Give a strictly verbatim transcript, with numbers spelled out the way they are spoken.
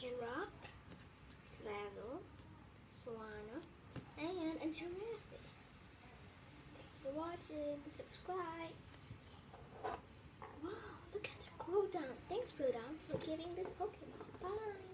Rock, Slazzle, Swanna, and a Giraffe. Thanks for watching. Subscribe. Wow, look at the Groudon. Thanks, Groudon, for giving this Pokemon. Bye.